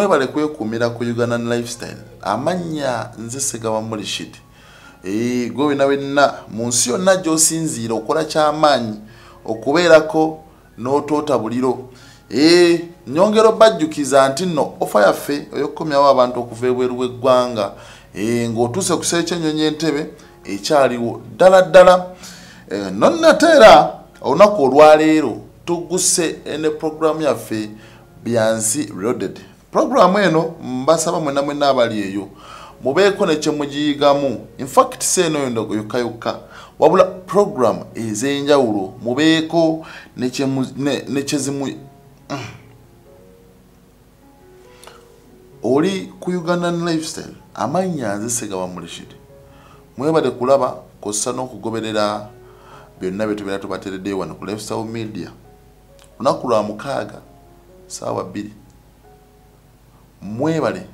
Mwebale kwekumira ku Ugandan lifestyle. Amanya nze Ssegawa Rashid. Gwe wena wenna mu nsi yonna gy'osinziira okola ky'amaanyi okubeerako n'otoota buliro. Nyongero bajjukiza nti nno ofa yaffe ey'okukomyawo abantu okuva ebweru w'eggwanga ng'otuuse ku Ssekyonyonyi Entebbe ekyaliwo ddala ddala. Nonnateera olunaku olwaleero tugguse ne programu yaffe Byansi Reloaded. Programu eno mbasaba mwenna mwenna abali eyo mubeeko ne kye mugiyigamu. In fact seeno yondogo yokka wabula programu ez'enjawulo mubeeko ne kye zimu. Oli ku Ugandan lifestyle amannya nze Ssegawa Rashid. Mwebale kulaba kossa n'okugoberera byonna bye tubeera tubateredde wano ku Lifestyle Media. Lunaku lwa 6 ssaawa 2. Mwebale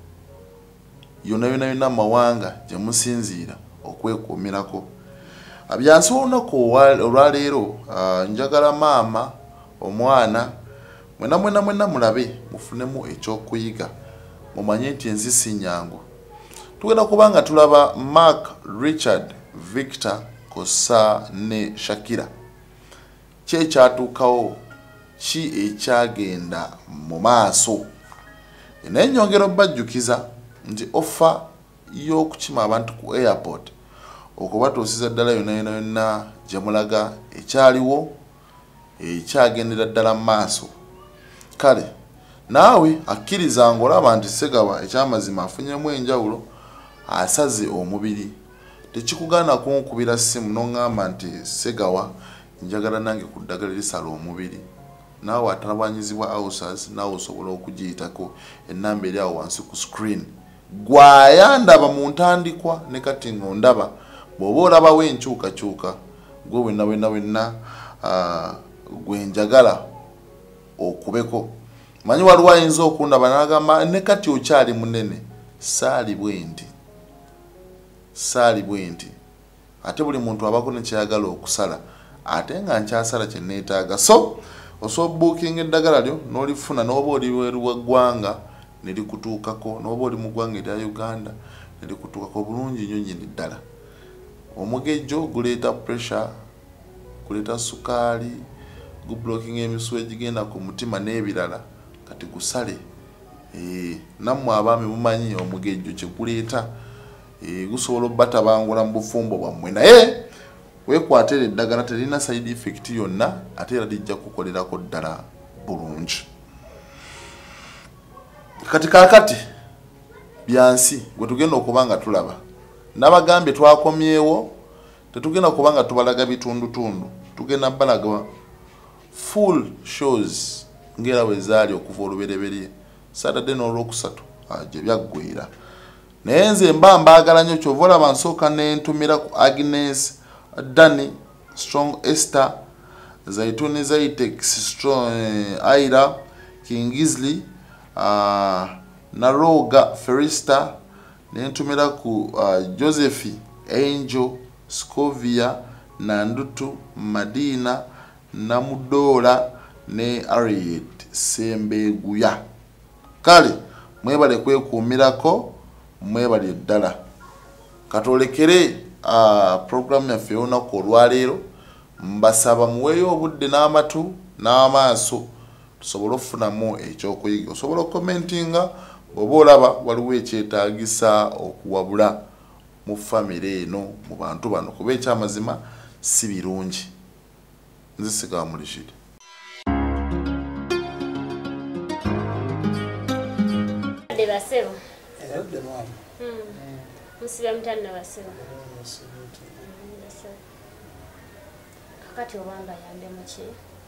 yonna mawanga gye musinziira okwekuumirako. Byansi olunaku olwaleero njagala maama omwana mwenna mulabe mufunemu ekyokuyiga mumanye nti ensi si nnyangu. Tugenda kubanga tulaba Mark, Richard, Victor kossa ne Shakira. Ki ekyatuukawo, ki ekyagenda mu maaso. Naye nyongera bajjukiza nti offer y'okukima abantu ku airport okubatuusiza ddala yonna gye mulaga ekyaliwo ekyagendera ddala mu maaso. Kale naawe akkiriza ng'olaba nti Ssegawa ekyamazima afunyemu enjawulo asaze omubiri. Tekikugaana kunkubira ssimu n'oŋŋamba nti Ssegawa njagala nange ku ddagala erisala omubiri. Naawe atalabanyizibwa outsiders naawe osobola okugiyitako ennamba eri awo wansi ku screen. Gwayandaba mu ntandikwa ne kati ng'ondaba bw'oba olabawo enkyukakyuka gwe wenna gwe njagala okubeko. Manyi waliwo ayinza okundaba n'agamba ne kati okyali munene. Saali bwe nti ate buli muntu abako ne kyayagala okusala ate nga nkyasala kye neetaaga. So osobola booking eddagala lyo n'olifuna n'oba oli weeru w'eggwanga ne likutuukako, n'oba oli mu ggwanga erya Uganda ne likutuukako bulungi nnyo nnyini ddala. Omugejjo guleeta pressure, guleeta sukaali, gublocking emisuwa egigenda ku mutima n'ebirala. Kati gusale. Nammwe abaami mumanyi omugejjo kye guleeta. Gusobola obbatabangula mu bufumbo bwammwe naye weekwatira eddagala terina side effect yonna ate era lijja kukolerako ddala bulungi. Kati kaakati Byansi gwe tugenda okubanga tulaba. Nabagambye twakomyewo tetugenda kubanga tubalaga bitundutundu. Tugenda balaga full shows ngera bwe zaali okuva olubereberye. Saturday n'olwokusatu gye byaggwera. Naye nze mbaagala nnyo kyova olaba nsooka n'entumira ku Agnes, Danny, Strong Esther, Zaituni Zaitex, Strong Aira, Kingsley, Naroga Ferista, n'entumira ku Josephi, Angel, Scovia, Nandutu, Madina, Namudola ne Harriet Sembeguya. Kale mwebale kwekuumirako, mwebale ddala. Katolekere programu yaffe y'olunaku olwaleero mbasaba muweeyo obudde n'amatu n'amaaso tusobole okufunamu ekyokuyiga. Osobola okukomentinga bw'oba olaba waliwo ekyetaagisa okuwabula mu famire eno mu bantu bano kuba ekyamazima si birungi. Nze Ssegawa Rashid. Basebo. Musiba mutanda basebo. Kakati obanga yambe muki?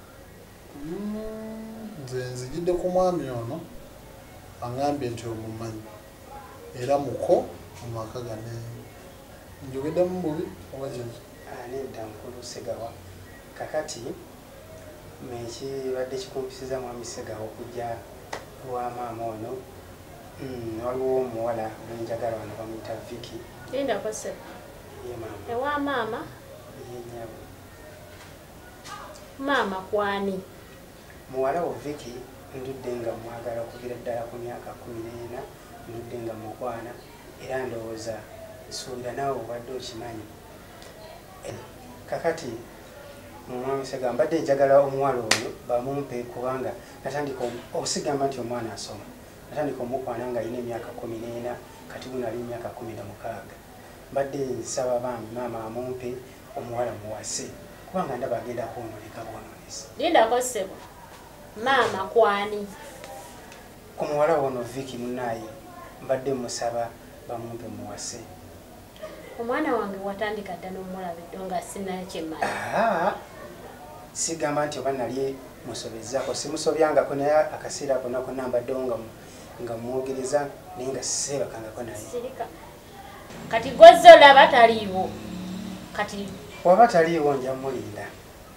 Nze nzigidde ku mwami ono angambye nti omumanyi era muko mu maka gane. Njogedde mu bubi oba kintu? Nedda nkulu Ssegawa. Kakati meki badde kikumpisiza mwami Ssegawa okujja lwa maama ono. Waliwo omuwala gwenjagala wano bamuyita Vicky. Linda kose. Ye maama. Ewa maama? Ye nnyabo. Maama kwani? Muwala wo Vicky ndudde nga mwagala okuviira ddala ku myaka 14 ndudde nga mukwana era ndowooza nsuubira naawe obadde okimanyi kakati Mwami Sega mbadde njagala omuwala oyo bamumpe kubanga natandika osigamba nti omwana asoma natandika omukwana nga alina emyaka 14 kati guno ali emyaka 16 mbadde nsaba bambi maama amumpe omuwala muwase kubanga ndaba agenda kwononeka bwononesa lindako ssebo maama kwani ku muwala wono Viki munaye mbadde musaba bamumpe muwase omwana wange watandika dda n'omulabidde nga sinayo kyemmanyi sigamba nti oba nali musobezaako simusobyangako naye akaseera konna konna mbaddewo nga mwogereza naye nga seebakangako naye sirika kati gozze olaba taliiwo kati waba taliiwo nja mulinda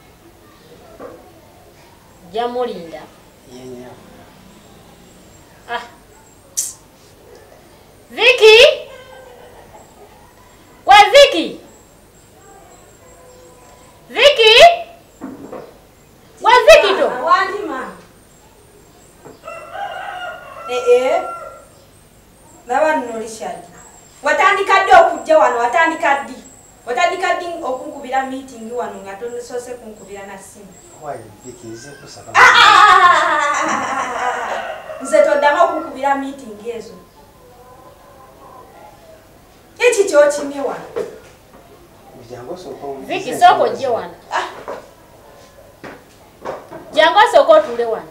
jamulinda yenya Viki wa Viki Viki wa Viki to wandima naba nno Richard watandika ddi okujja wano watandika ddi okunkubira meeting wano nga tosoose kunkubira na simu nze toddamu okunkubira meeting ezo eki kyokimye wano Viki soko ojje wano jangu asooka otuule wano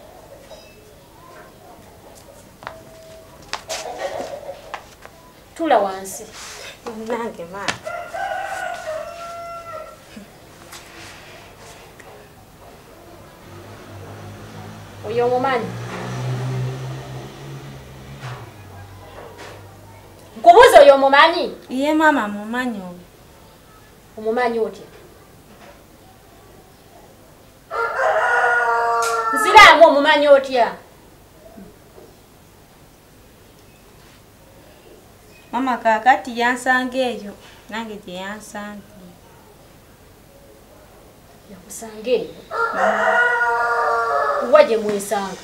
tula wansi nange maama oyo omumanyi nkubuuza oyo omumanyi iye maama mumanyi oyo omumanyi otya nziraamu omumanyi otya mama kakati yansanga eyo nange gye yansange yakusanga eyo kuwa gye mwesanga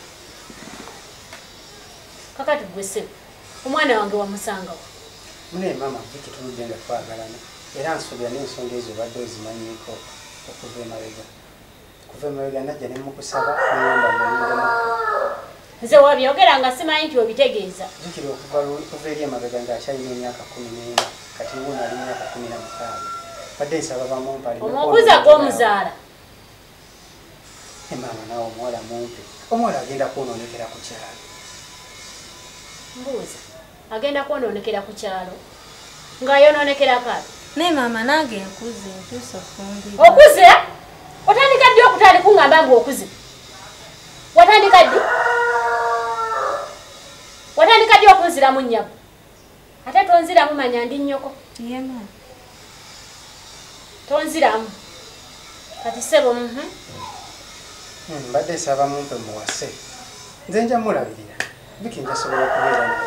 kakati gwesebo omwana wange wamusangawo mune mama Viki tuludde nga twagalana era nsuubira n'ensonga ezo obadde ozimanyiiko okuva emabega najja ne mukusaba nayamba mulindemu nze wabyogera nga simanyi nti obitegeeza jukira okuva eri emabega ng'akyalina emyaka 14 kati nguno ali emyaka 16 badde nsaba bamumpale omukuza gw'omuzaala maama nawe omuwala mumpe omuwala agenda kwonoonekera ku kyalo mbuuza agenda kwonoonekera ku kyalo ng'ayonoonekera kale naye maama nange nkuze ntuusa okufumbira okuze otandika ddi okutali kuŋŋamba ng'okuze watandika ddi okunziramu nnyabo ate tonziramu manya ndi nnyoko iye maama tonziramu kati sebo mbadde nsaba mumpe muwase nze nja mulabirira Viki njasobola okubeera naye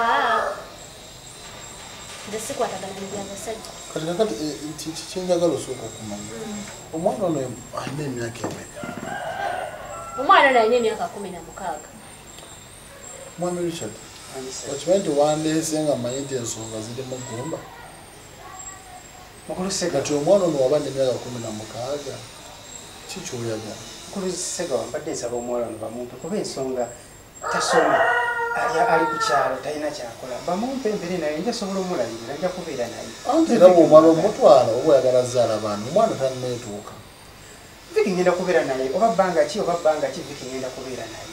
nze sikwatagana nebyabasajja kati kakati kyenjagala osooka okumanya omwana ono alina emyaka emeka omwana ono alina emyaka 16 mwami Richard okimanyi nti wandeese nga manyi nti ensonga ziri mu ggumba mukulu Sega kati omwana ono waba n'emyaka 16 ki kyoyagala mukulu Sega wambadde nsaba omuwala ono bamumpe kuba ensonga tasoma ali ku kyalo talina kyakola bamumpe mbere naye nja sobola omulabirira nja kubeera naye anti era bw'omala omutwala oba oyagala zaala baana omwana tanneetuuka Viki ngenda kubeera naye oba bbanga ki Viki ngenda kubeera naye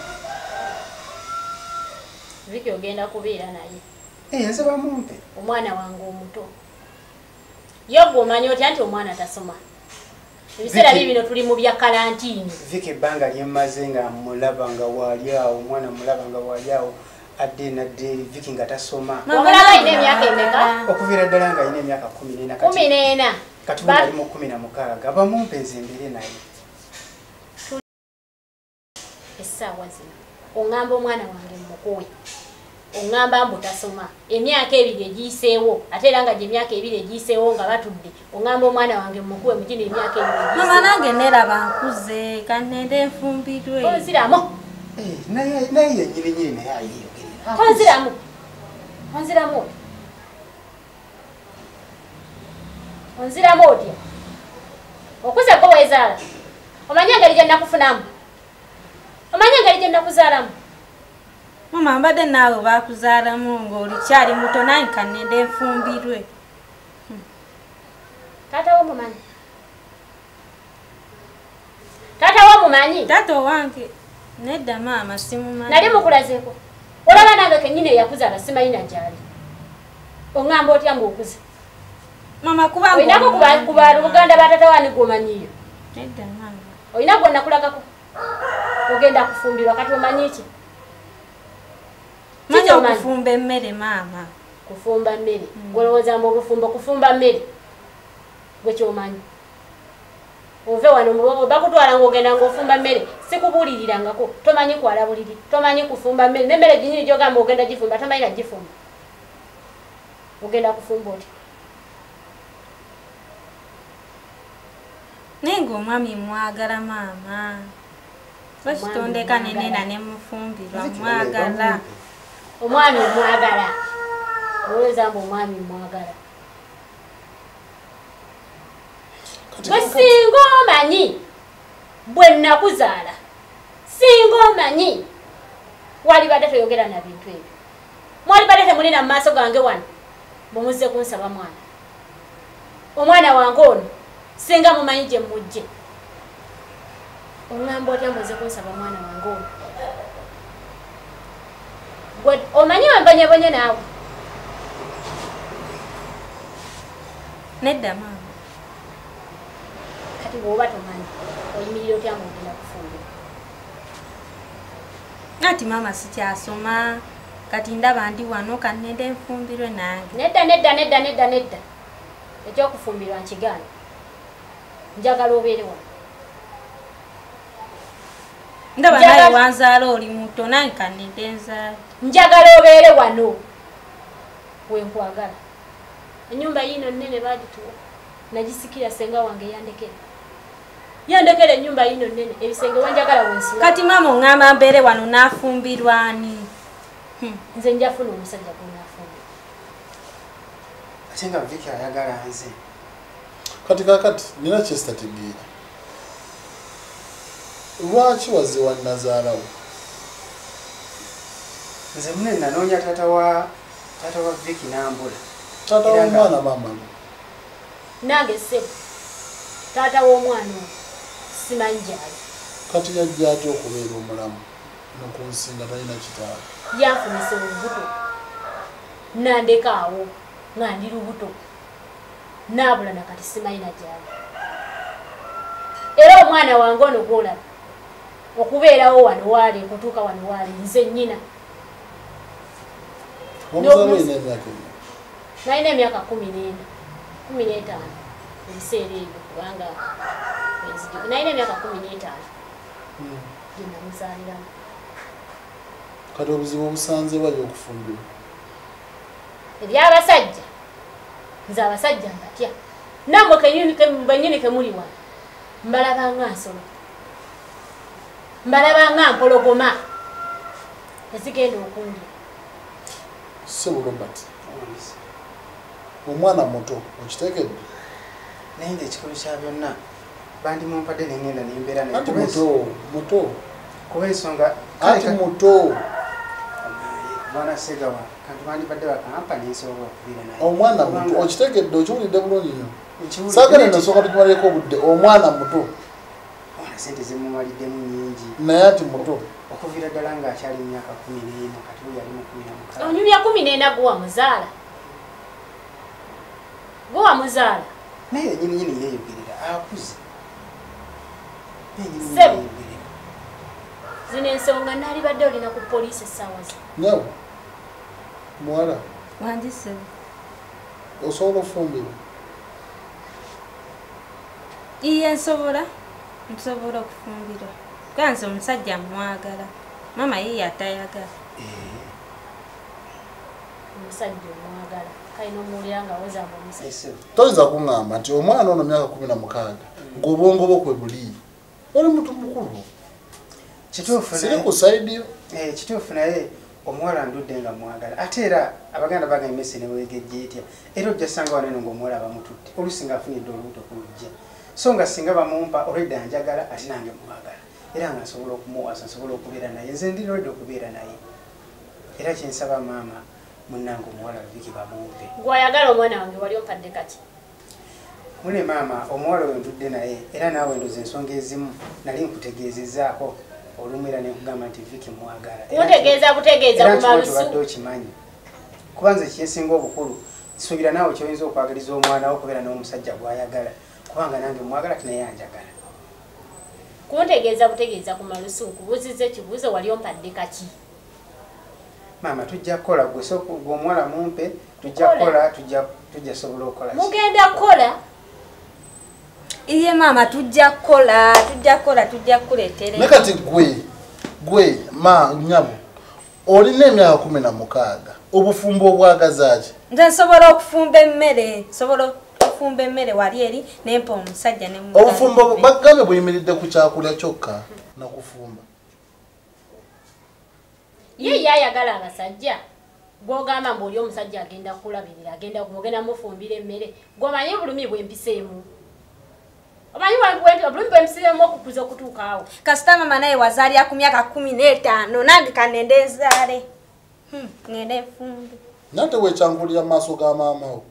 Viki ogenda kubeera naye nze bamumpe omwana wange omuto yo gw'omanyi otya nti omwana tasoma ebiseera bibino tuli mu bya kalantiini Viki ebbanga lyemmaze nga mulaba nga waali awo omwana mulaba nga waali awo adde nadde eri Viki nga tasoma omulaba alina emyaka emeka okuviira ddala nga alina emyaka 14 kati ali mu 16 bamumpe nze mbere naye essaawa zino oŋŋamba omwana wange mukuwe oŋŋamba mbu tasoma emyaka 2 egiyiseewo ate era nga gy'emyaka 2 egiyiseewo nga batudde oŋŋamba omwana wange mukuwe mugino emyaka 2 mama nange neraba nkuze kanende nfumbirwe onziramu naye yenyini naye ayeyogerera onziramu otya okuze gwe weezaala omanye engeri gye nakufunamu omanye engeri gye nakuzaalamu mama mbadde naawe bakuzaalamu ng'olikyali muto naye kanende nfumbirwe taata wo mumanyi taata wo mumanyi taata owange nedda maama simumanyi nali mukulazeeko olaba nange kennyini eyakuzaala simayina gyali oŋŋamba otya ng'okuze mama kubanga olinako ku baluganda batata wani gwomanyiyo nedda mama olina gwe nakulagako ogenda kufumbirwa kati omanyi ki manyi okufumba emmere maama kufumba mmere golowoozamu obufumbo kufumba mmere gwe kyomanyi ove wano bakutwala ng'ogenda ng'ofumba mmere sikubuulirirangako tomanyi kwala buliri tomanyi kufumba mmere n'emmere ginyini gyogamba ogenda gifumba tomanyira gifumba ogenda kufumba oti naye ng'omwami mwagala maama bakitondeka nenena ne mufumbirwa mwagala omwami mwagala olowooza mbu omwami mwagala bwe singa omanyi bwe nakuzaala singa omanyi wali badde toyogera na bintu ebyo mwali badde temulina mu maaso gange wano mumuzze kunsaba mwana omwana wange ono singa mumanyi gye mujje oŋŋamba otya muzze kunsaba mwana wange ono gwe omanyi wembonyebonye naawe nedda maama kati bw'oba tomanyi oyimirira otya ng'ogenda kufumbira ati maama sikyasoma kati ndaba ndi wano kanende nfumbirwe nange nedda ekyokufumbirwa nkigaana njagala obeere wano ndaba naye wanzaala oli muto nange kanende nzaala njagala obeere wano wenkwagala ennyumba yino nnene bagituwa nagisikira senga wange yandekera ennyumba yino nnene ebisenge wanjagala wensula kati maama oŋŋamba mbeere wano naafumbirwani nze njafuna omusajja gwenafumbira ate nga Vicky ayagala nze kati kakati nina kyesitategeera lwaki wazze wannazaalawo nze munne nanoonya taata wa Vicky n'ambula taata w'omwana maama nange ssebo taata w'omwana oyo simanyi gyali kati yajja atya okubeera omulamu nokunsinga talina kitaala yanfunisa olubuto nandeka awo nga ndi lubuto naabula nakati simayina gyali era omwana wange ono gwolaba okubeerawo wano waali okutuuka wano waali nze nnyina omuzalo ina emyaka nalina emyaka 15 ebiseera ebyo kubanga nalina emyaka 15 gye namuzaaliramu kati obuzibu obusanze bali okufumbirwa ebyabasajja nze abasajja mbatya nammwe benyini kemuli wano mbalabanga nsolo mbalabanga mpologoma ezigenda okundya sebo Robert omwana muto okitekedde naye nga ekikulu kya byonna bandi mumpadde nengenda nembeera anti muto kuba ensonga anti muto mwana segawa kanti bandibadde bakampa nensobola okubeera naye omwana muto okitekedde okiwulidde bulungi nnyo saagala nasooka tukimaleko obudde omwana muto sente zemumaliddemu nyingi naye ati muto okuviira ddala ng'akyali mu myaka 14 kati we yali mu 16 onyumya 14 gwe wamuzaala naye nyininyini yeeyogerera akuze Sebo. Zino ensonga nali badde olina ku poliisi essaawa ze nyawo muwala wandise osobola okufumbirwa iye nsobola okufumbirwa kanze omusajja mwagala mama ye atayagala omusajja omwagala kalina omuwulira nga wozamba omusajja toyinza kuŋŋamba nti omwana ono myaka 16 ng'obwongo bwo kwe buli oli mutu mukulu kituufu siri ku side yo kituufu naye omuwala ndudde nga mwagala ate era abaganda bagamba emmese ne weegejja etya era ojja sanga waneno ng'omuwala bamututte oluusi ng'afunidde olubuto ku lujja so nga singa bamumpa olwedda njagala ate nange mwagala era nga nsobola okumuwasa nsobola okubeera naye nze ndi olwedda okubeera naye era kyensaba maama munnange omuwala Viki bamumpe gw'ayagala omwana wange wali ompadde kati mune maama omuwala we ntudde naye era naawe ndoza ensonga ezimu nali nkutegeezezaako olumu era nekugamba nti Viki mwagala kutegeeza butegeeza ku malusu obadde okimanyi kuba nze kyesinga obukulu nsuubira naawe kyoyinza okwagaliza omwana wo okubeera n'omusajja gw'ayagala kubanga nange mwagala tinaye anjagala kuntegeeza butegeeza ku malusu nkubuuziza ekibuuzo wali ompadde kaki maama tujja kukola gwe omuwala mumpe tujja kukola tujja sobola okukola mugenda kukola iye mama tujja kukuleetera nakati gwe ma nyabo olina emyaka 16 obufumbo obwagazaaki nze nsobola okufumba emmere wali eri nempa omusajja ne obufumbo bagambe buyimiridde ku kyakulya kyokka nakufumba ye yayagala abasajja gwogamba mbu oli omusajja agenda kulabirira agenda mufumbira emmere gwomanyi bulumi bwempiseemu omanyi bulumi bwempiseemu okukuza okutuuka awo kasita mama naye wazaalira ku myaka 15 nange kanende nzaale ngende nfumbe nate wekyangulira maaso ga maama wo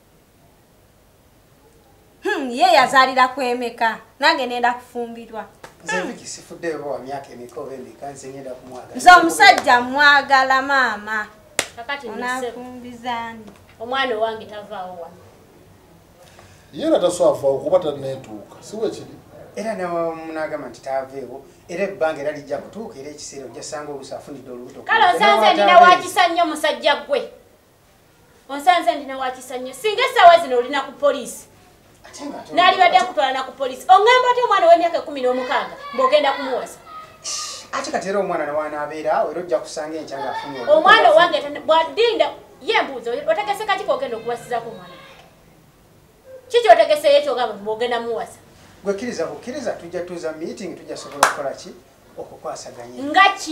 ye yazaalira kwemeka nange nenda kufumbirwa nze Viki sifuddeyo wa myaka emeka oba emeka nze ngenda kumwagala nze omusajja mwagala maama kakati onafumbizani omwana owange tavaawo wano yera taswafaawo kuba taneetuuka siwe kiri era namunagamba nti taaveewo era ebbanga era lijja kutuuka era ekiseera ojja sanga oluusi afunidde olubuto kale onsanze ndina wakisa nnyo musajja gwe onsanze ndina wakisa nnyo singa essaawa zino olina ku poliisi nalibadde akutwalana ku poliisi oŋŋamba ati omwana w'emyaka 16 mb'ogenda kumuwasa ate kati era omwana newanaabeera awo era ojja kusanga enkya ngaafunye omwana owange bwadinda ye embuuzo otegese kaki kogenda okuwasizako omwana kiki otegeseyo ekyogamba mb'ogenda muwasa gwe kkiriza tujja tuuza meeting tujja sobola okukola ki okukwasaganya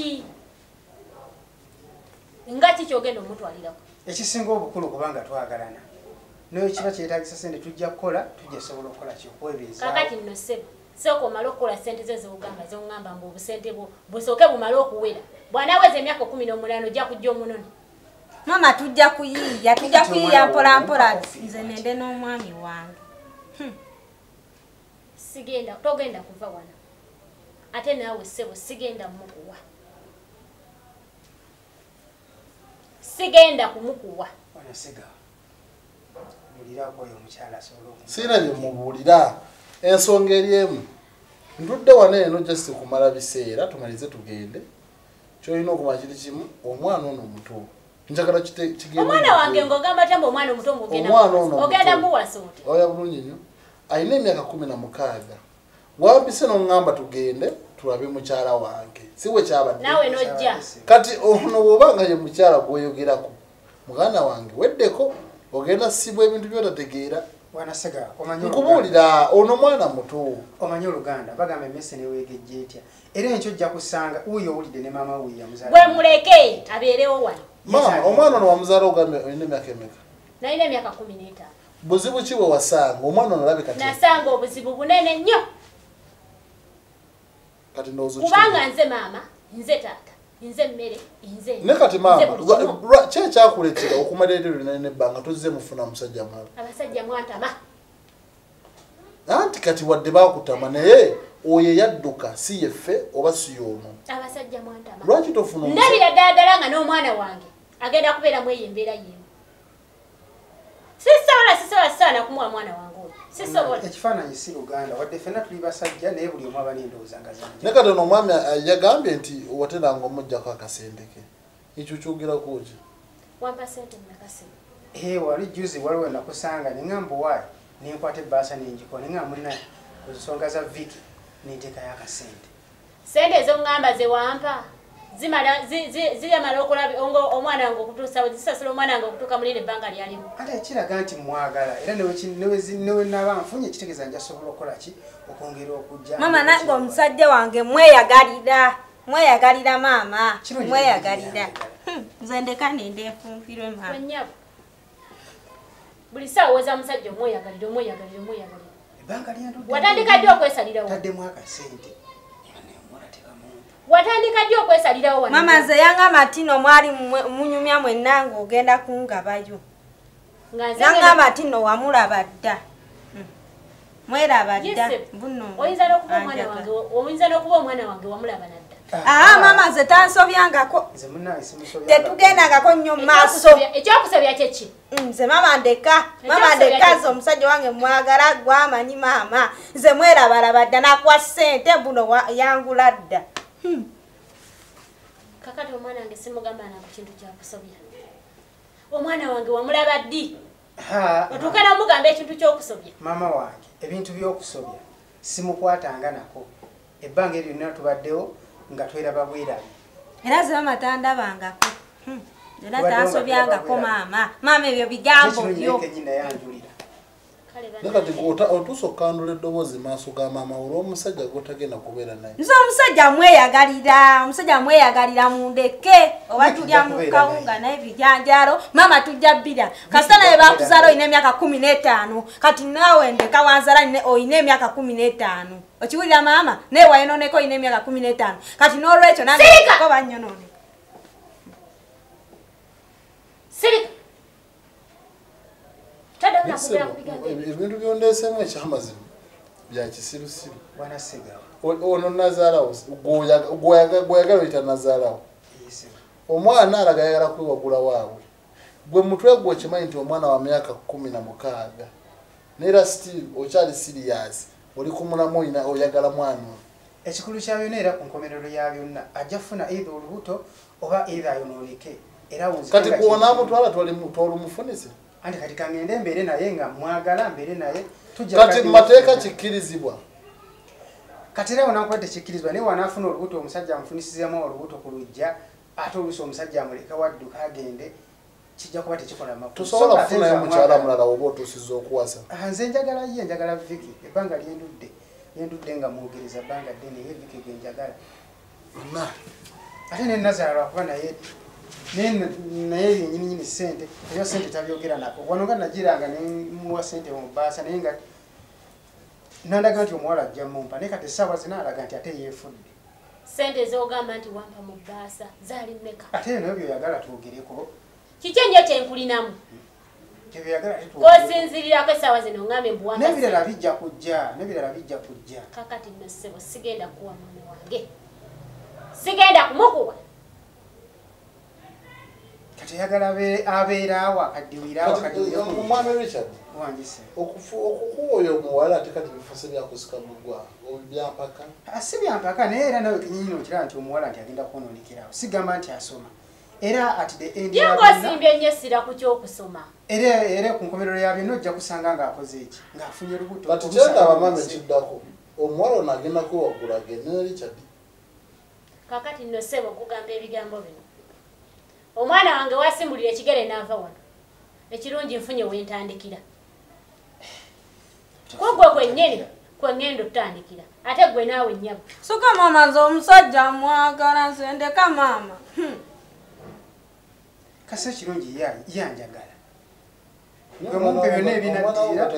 nga ki kyogenda omutwalirako ekisinga obukulu kubanga twagalana naye kiba kyetagisa sente tujja kukola tujja sobola okukola ki okwebeezaawo kakati nno ssebo sooka omale okukola sente zo zewugamba zeoŋŋamba mbu obusente bwo busooke bumale okuwera bw'anaaweza emyaka 18 ojja kujja omunoni mama tujja kuyiiya mpolampola nze nende n'omwami wange togenda kuva wano ate naawe ssebo sigenda kumukuwa siina bye mubuulira ensonga eri emu ntudde wano eno just kumala biseera tumalize tugende kyolina okuba kiri kimu omwana ono muto njagala kigende omwana wange ng'ogamba temba omwana omuto ogenda muwasa oti oya bulungi nnyo alina emyaka 16 wampise n'oŋŋamba tugende tulabe mukyala wange si bwe kyabadde naawe nojja kati ono bw'obanga ye mukyala gweyogerako muganda wange weddeko ogenda sibwa ebintu byotategeera nkubuulira ono mwana muto omanyi oluganda bagamba emmese neweegejja etya era enkyo ojja kusanga wuyo owulidde ne maama we yamuzaala bwe muleke abeerewo wano maama omwana ono wamuzaala ogambe olina emyaka emeka nalina emyaka 15 buzibu ki bwe wasanga omwana ono olabika nasanga obuzibu bunene nnyo kati ndowooza kubanga nze maama nze taata nze mmere nze ne kati maama ki ekyakuleetera okumala eryo linene nebbanga tozze mufuna musajja mwala abasajja mwantama anti kati wadde bakutama naye oyo yadduka si yeffe oba si y'ono abasajja mwantama lwaki tofuna ndabira ddala nga n'omwana wange agenda kubeeramu eyo embeera yemu sisobola nakumuwa mwana wange oyo sisobola ekifaananyi si luganda wadde ffenna tuli basajja naye buli omu aba n'endowooza nga zange ne kati ono omwami yagambye nti wateranga omuggyako akasente ke ekyo kyogeraku ki wampa sente nakasente wali juzi waliwo nakusanga neŋŋamba owaayi nenkwata ebbaasa nenjikola neŋŋamba mulina ku nsonga za Viki nenteekayo akasente sente ezoŋŋamba zewampa ziyamala okulaba omwana wange okutuusa zisasula omwana wange okutuuka mulina ebbanga lyalimu ate ekiraga nti mwagala era newe naba nfunye ekitegeeza nja sobola okukola ki okwongera okujja mama nange omusajja wange mweyagalira mweyagalira maama Kirungi mweyagalira nze ndeka nende nfunfirwe maama Wanyabo. Buli saa weza musajja omweyagalira omweyagalira omweyagalira. Ebbanga lyandudde. Watandika ddi okwesalirawo? Taddemu akasente. Watandika ddi okwesalirawo wano? mama nze yanga matino mwali munyumya mwenna ng'ogenda kungabayo yanga matino wamulaba dda mweraba dda buno oyinza n'okuba omwana wange wamulaba nadda. mama nze tansobyangako Nze munnaye simusobya. tetugendangako nnyo mu maaso Ekyokusabya kyeki? nze mama ndeka nze omusajja wange mwagala gwamanyi maama nze mwerabalaba dda nakuwa ssente buno yangula dda Kakati omwana wange simugamba na kintu kya kusobya. Omwana wange wamulaba ddi? Otuuka n'omugamba ekintu ky'okusobya. Mama wange ebintu by'okusobya simukwatanga nako. Ebbanga eryo lyonna tubaddewo nga tweraba bwerabi. era ze mama tandabangako era tansobyangako maama ebyo bigambo byo nakati otuusa okukandula eddoboozi maaso ga maama olw'omusajja gwotagenda kubeera naye nze omusajja mweyagalira mundeke oba tulya mu kawunga naye bijanjalo maama tujja bbira kasita naye bakuzaala olina emyaka 15 kati naawe ndeka wanzaala olina emyaka 15 okiwulira maama naye wayononeka olina emyaka 15 kati n'olwekyo nange banyonone Sirika. ebintu byondeesemu ekyamazima bya kisirusiru Bwana Segawa. ono nazaalawo gweyagala oyita nazaalawo omwana alaga yagala kwewagula waabwe gwe mutwe gwe okimanyi nti omwana wa myaka 16 neera still okyali siriyasi oli kumulamu oyagala mwana ono Ekikulu kya byonna era ku nkomerero ya byonna ajja kufuna either olubuto oba either ayonooneke era wunzika kati kuwonaamutwala tolumufunise anti kati kangende mbeere naye nga mwagala mbeere naye kati mateeka kikkirizibwa kati era wonankuwadde kikkirizibwa naye wanaafuna olubuto omusajja amufunisizaamu olubuto ku lujja ate oluusi omusajja amuleka wadduka agende kijja kuba tekikola makulu tosobola kufunayo mukyala mulala oba otuusiza okuwasa nze njagala ye njagala Viki ebbanga lyendudde nga mwogereza ebbanga ddene ye Viki gwe njagala ate ne Nazaala lwakuba naye yenyininyini ssente eyo ssente tabyogera nako wano nga nagiranga nemuwa ssente mu bbaasa naye nga nandaga nti omuwala ajja mumpa naye kati essaawa zina alaga nti ate yeefudde Sente z'ogamba nti wampa mu bbaasa zaali mmeka? ate nayo byoyagala twogereko Kiki ennyo kyenkulinamu? tebyoyagala ate twogereko Osinzirirako essaawa zino ngambe mbuwampa n'ebirala bijja kujja kakati nno ssebo sigenda kuwa mwana wange sigenda kumukuwa kati yagala abeera awo omwami Richard wangise okukuwa oyo omuwala ate kati bifuse byakusika mugwa byampaka si byampaka naye era nawe kinyinyi okiraba nti omuwala nti agenda kwonoonekerawo sigamba nti asoma era at the end yangosimbye nnyo essira ku kyokusoma era ku nkomerero ya byonna ojja kusanga ng'akoze eki ng'afunye olubuto kati kyendaba mama ekiddako omuwala ono agenda kwewagula agende ne Richard kakati nno ssebo okugamba ebigambo bino omwana wange wasimbulira ekigere n'ava wano ekirungi nfunye wentandikira kwogwe kwennyini kwengenda otandikira ate gwe naawe nnyabo suka mama nze omusajja mwagala nze ndeka maama kasi ekirungi yanjagala bwemumpe byonna ebinaddira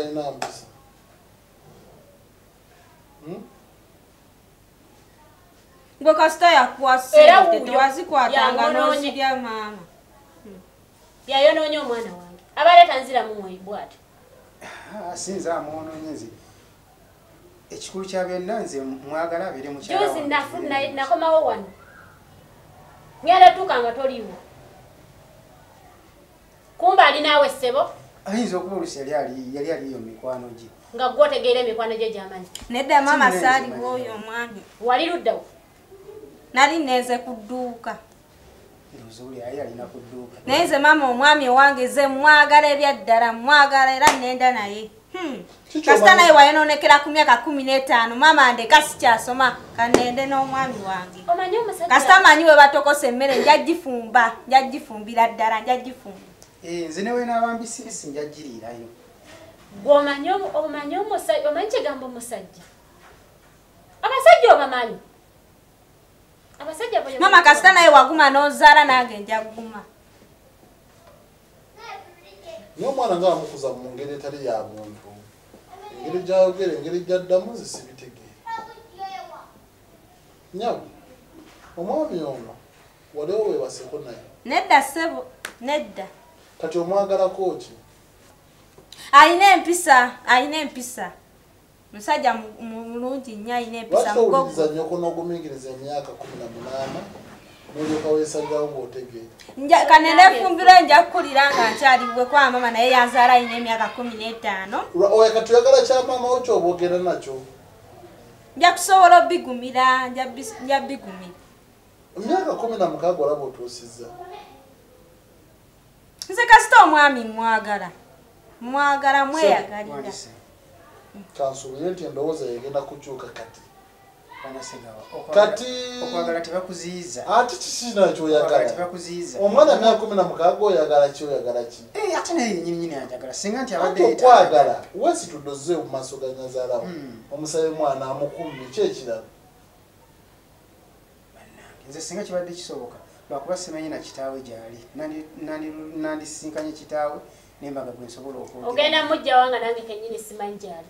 gwe kasita yakuwa ssente tewazikwatanga n'ozirya maama yayonoonye omwana wange abaale tanziramu mweyibu ati sinza amwonoonyeze ekikulu kya byonna nze mwagala abeere mukyala juzi nakomawo wano ngenda tuuka nga toliiwo kumba ali naawe ssebo ayinza okuba olusi yali aliyo mikwano gye nga gwotegeera emikwano gye gy'amanyi nedda maama saaliwo oyo omwami wali luddawo nali neze ku dduuka alina ku dduuka naye nze maama omwami owange ze mwagala ebyaddala mwagala era nnenda naye kasita naye wayonoonekera ku myaka 15 maama ndeka sikyasoma kanende n'omwami wange kasita manyi we batokosa emmere njagifumbira ddala njagifumba nze newe n'abambisirisi njagiriirayo omanyi omusajja omanyi kyegamba omusajja abasajja obamanyi Mama kasita naye waguma n'ozaala nange nja kuguma. N'omwana nga amukuza mu ngeri etali ya muntu. Engeri gy'ayogera, engeri gy'addamu zisibitegeera. Nyawo, omwami ono waliwo weebaseko naye. Nedda ssebo, nedda. Kati omwagalako ki? Ayina empisa. Musajja mulungi nnyo ayina empisa. Lwaki towuliriza nnyoko n'ogumingiriza emyaka 18 n'olyoka weesalizawo ng'otegeera? Kanenefumbiro nja kukulira nga nkyaliwe kwa mama naye yanzaala ayina emyaka 15. Oyo kati oyagala kya maama wo kyoba ogenda nakyo? Nja kusobola obbigumira, nja bigumira. Emyaka 16 olaba otuusizza. Nze kasita omwami mwagala mweyagalira. Kansuubire nti endowooza yegenda kukyuka kati. Kati okwagala tebakuziyiza. Ate kikina kyoyagala. Tebakuziyiza. Omwana emyaka 16 oyagala ki oyagala ki? Ate naye nyinyi anjagala. Singa nti abadde okwagala. Wesi tudozze mu maaso ga Nnazaalawo. Omusabe mwana amukumbi ki ekirala? Nze singa kibadde kisoboka. Lwakuba simanyi na kitaawe gyali. Nandisinkanye kitaawe nembaga gwe nsobola okwogera. Ogenda mujja wanga nange kennyini simanyi gyali.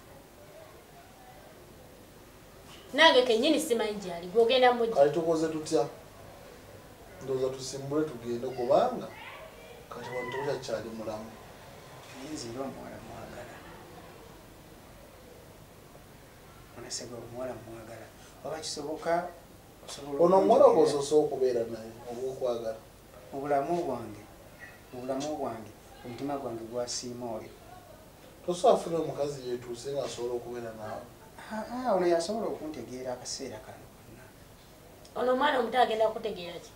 Nange kennyini simanyi gyali. Ogenda mujja. Kale tukoze tutya? Ndowooza tusimbule tugende kubanga kati wantu kyakyali mulamu. Nzira omuwala mwagala. Onasega omuwala mwagala. Oba kisoboka ono omuwala gwosobola okubeera naye olw'okwagala. Obulamu bwange omutima gwange gwasiima oyo. Tosobola kufuna omukazi yeetuuse ng'asobola okubeera naawe. Ono yasobola okuntegeera akaseera kano konna. Ono omwana omuto agenda kutegeera ki?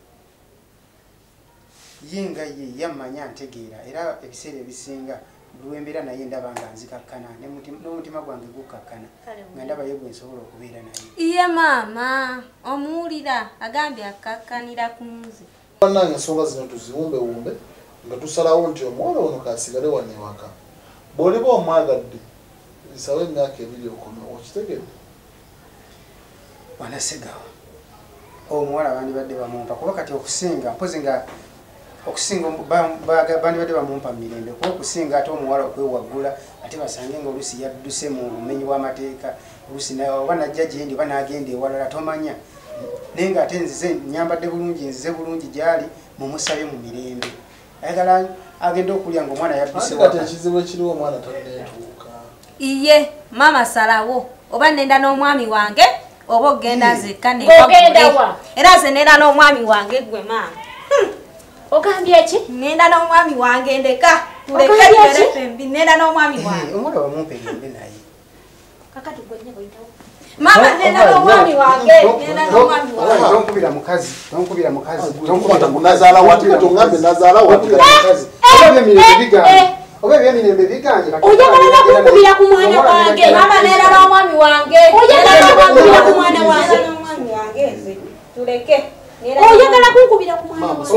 Ye nga ye yammanya antegeera era ebiseera ebisinga lwembeera naye ndaba nga nzikakkana n'omutima gwange gukakkana nga ndaba ye gwe nsobola okubeera naye. Iye maama omuwulira agambye akakkanira ku nze. Bannange ensonga zino tuziwumbewumbe nga tusalawo nti omuwala ono kaasigale wano ewaka. Bw'oliba omwagadde bisawo emyaka 2 okome okitegedde. Wanasigawo omuwala bandibadde bamumpa kuba kati okusinga mpozi nga okusinga bandibadde bamumpa mu mirembe kuba okusinga ate omuwala okwewaggula ate basange nga oluusi yadduse mu bumenyi bw'amateeka oluusi oba najja gyendi oba n'agenda ewalala tomanya naye nga ate nzize nyambadde bulungi nzize bulungi gyali mumusabe mu mirembe ayagala agenda okulya ng'omwana yadduse kati ekizibu ekiriwo omwana tanneetuuka. Iye mama salawo oba nenda n'omwami wange oba ogenda nzekka era ze nenda n'omwami wange gwe maama. Ogambye ki? Nenda n'omwami wange ndeka tuleke fembi nenda n'omwami wange. Omwana bamumpe ngende naye. Kakati gwe nnyo boyitawo. Mama nenda n'omwami wange nenda n'omwami wange. Tonkubira mukazi. Tonkubira munazaala wati katongambe nazaala wati mukazi. Oba ebyemirembe biganye. Oyagala kukubira ku mwana wange. Mama nenda n'omwami wange. Oyagala kukubira ku mwana wange. N'omwami wange nze tuleke. Oyagala kunkubira ku mwana wange.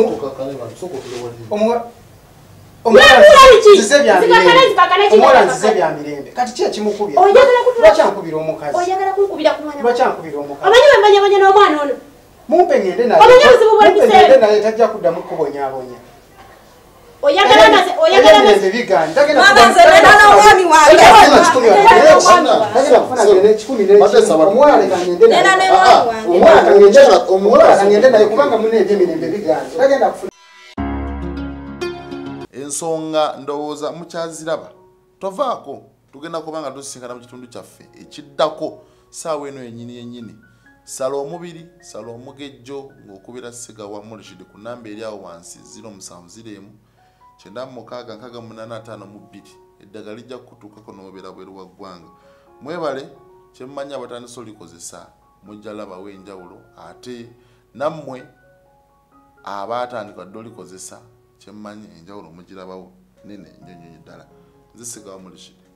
Omwana nzize bya mirembe. Kati ki ekimukubira? Lwakyankubira omukazi? Oyagala kunkubira ku mwana wange. Lwakyankubira omukazi? Amanyi bamanya n'omwana ono. Mumpe ngende naye. Omanyi obuzibu bw'ebiseera. Mumpe ngende naye tajja kuddamu kubonyaabonya. Oyagala biganye. Mama nze nenda n'omwami wange. Ensonga ndowooza mukyaziraba tovaako tugenda kubanga tusisinkana mu kitundu kyaffe ekiddako saawa eno yennyini sala omubiri sala omugejjo ng'okubira Ssegawa Rashid ku namba eri awo wansi 070 96685 eddagala lijja kutuukako n'obeera bweru wa ggwanga. Mwebale kyemmanya abatandise olikozesa mujja labawo enjawulo ate nammwe abaatandika dde olikozesa kyemmanyi enjawulo mugirabawo nene nnyo ddala. Nze Ssegawa Rashid.